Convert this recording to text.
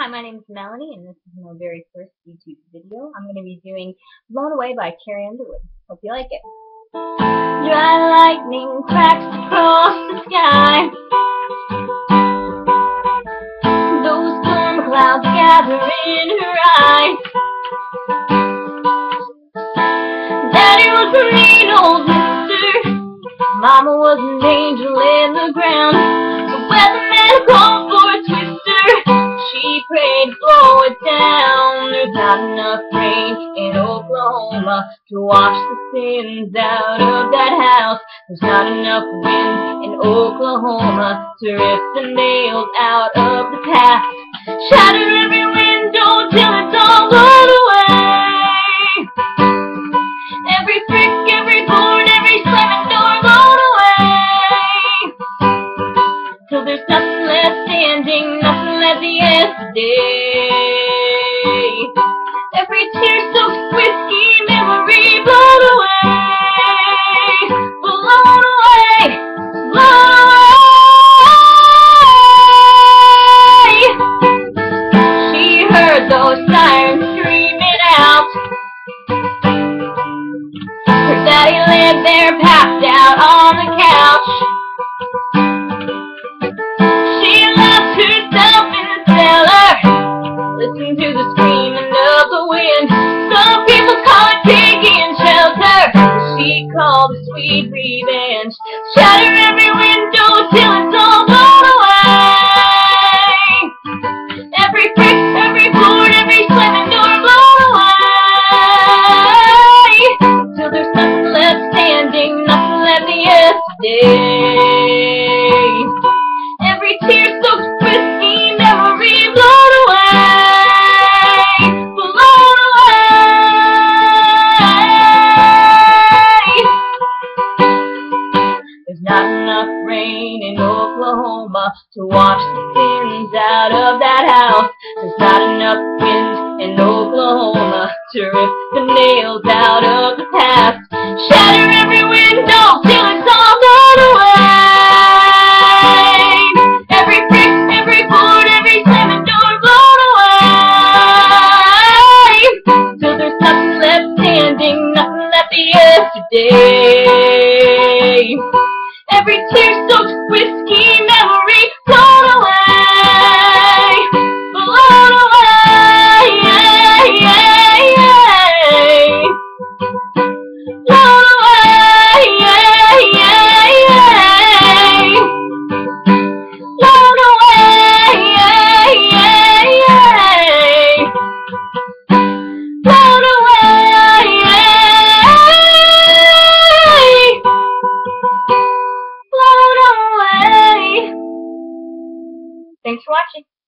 my name is Melanie, and this is my very first YouTube video. I'm going to be doing Blown Away by Carrie Underwood. Hope you like it. Dry lightning cracks across the sky. Those storm clouds gather in her eyes. Daddy was a mean old mister. Mama was an angel in the ground. The weatherman called for a twister. She prayed, blow it down. There's not enough rain in Oklahoma to wash the sins out of that house. There's not enough wind in Oklahoma to rip the nails out of the past. Shatter every window till it's all blown away. Every brick, every board, every slamming door blown away. Till there's nothing left standing, nothing left the yesterday. Every tear-soaked whiskey memory blown away. Blown away, blown away. She heard those sirens screaming out. Her daddy laid there passed out on the couch. She locked herself in the cellar, listening to the screaming of the wind. Some people call it taking shelter, but she called it sweet revenge. Shatter every window till it's all blown away. Every brick, every board, every slamming door blown away. Till there's nothing left standing, nothing left of yesterday. Every tear-soaked whiskey memory blown away. Blown away. There's not enough rain in Oklahoma to wash the sins out of that house. There's not enough wind in Oklahoma to rip the nails out of the past. Shatter every window till it's all blown away. Every brick, every board, every slamming door blown away. Till there's nothing left standing, nothing left of yesterday. Every tear-soaked whiskey memory blown away. Blown away. Blown away. Blown away. Blown away. Blown away. Thanks for watching.